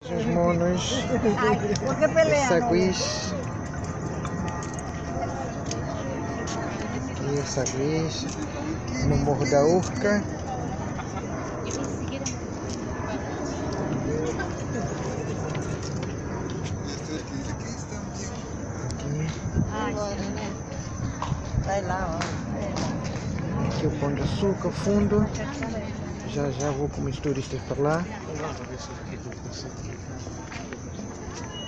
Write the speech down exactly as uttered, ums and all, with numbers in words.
Os monos, os saguis, aqui os saguis, no Morro da Urca. Vai lá, ó. Aqui o Pão de Açúcar, fundo. Já já vou com os turistas para lá.